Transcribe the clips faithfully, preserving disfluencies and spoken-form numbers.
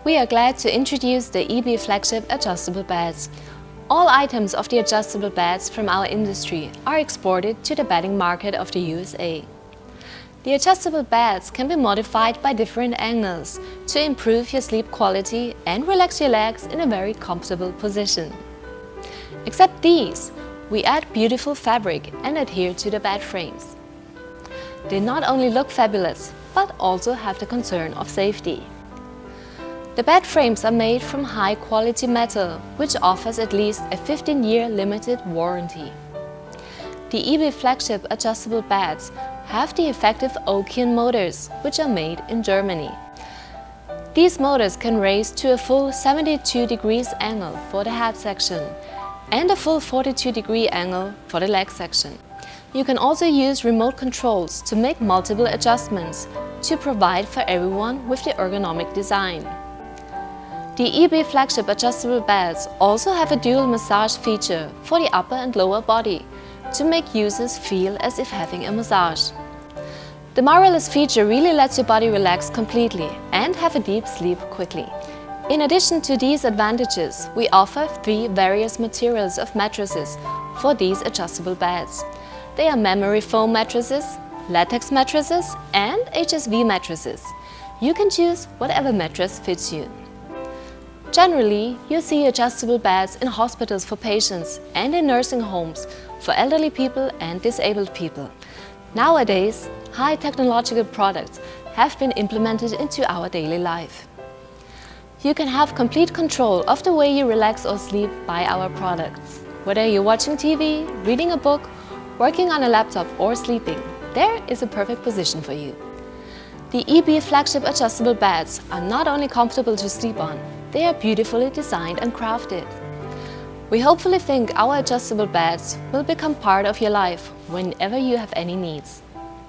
We are glad to introduce the E B flagship adjustable beds. All items of the adjustable beds from our industry are exported to the bedding market of the U S A. The adjustable beds can be modified by different angles to improve your sleep quality and relax your legs in a very comfortable position. Except these, we add beautiful fabric and adhere to the bed frames. They not only look fabulous, but also have the concern of safety. The bed frames are made from high-quality metal, which offers at least a fifteen year limited warranty. The E B flagship adjustable beds have the effective Ocean motors, which are made in Germany. These motors can raise to a full seventy-two degrees angle for the head section and a full forty-two degree angle for the leg section. You can also use remote controls to make multiple adjustments to provide for everyone with the ergonomic design. The E B flagship adjustable beds also have a dual massage feature for the upper and lower body to make users feel as if having a massage. The Marvelous feature really lets your body relax completely and have a deep sleep quickly. In addition to these advantages, we offer three various materials of mattresses for these adjustable beds. They are memory foam mattresses, latex mattresses and H S V mattresses. You can choose whatever mattress fits you. Generally, you see adjustable beds in hospitals for patients and in nursing homes for elderly people and disabled people. Nowadays, high technological products have been implemented into our daily life. You can have complete control of the way you relax or sleep by our products. Whether you're watching T V, reading a book, working on a laptop or sleeping, there is a perfect position for you. The E B flagship adjustable beds are not only comfortable to sleep on, they are beautifully designed and crafted. We hopefully think our adjustable beds will become part of your life whenever you have any needs.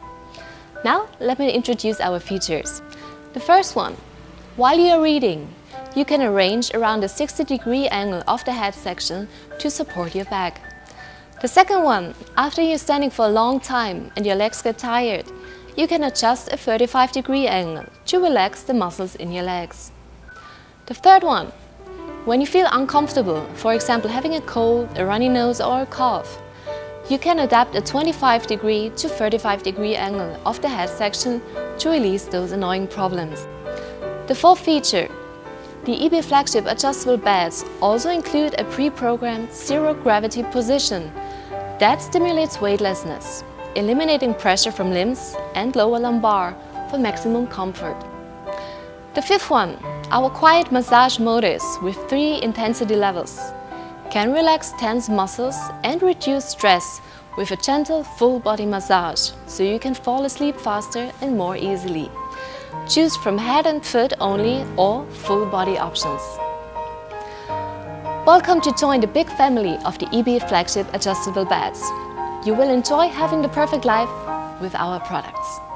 Now, let me introduce our features. The first one, while you are reading, you can arrange around a sixty degree angle of the head section to support your back. The second one, after you're standing for a long time and your legs get tired, you can adjust a thirty-five degree angle to relax the muscles in your legs. The third one, when you feel uncomfortable, for example having a cold, a runny nose or a cough, you can adapt a twenty-five degree to thirty-five degree angle of the head section to release those annoying problems. The fourth feature, the E B flagship adjustable beds also include a pre-programmed zero gravity position that stimulates weightlessness, eliminating pressure from limbs and lower lumbar for maximum comfort. The fifth one, our quiet massage motors with three intensity levels can relax tense muscles and reduce stress with a gentle full body massage, so you can fall asleep faster and more easily. Choose from head and foot only or full body options. Welcome to join the big family of the E B flagship adjustable beds. You will enjoy having the perfect life with our products.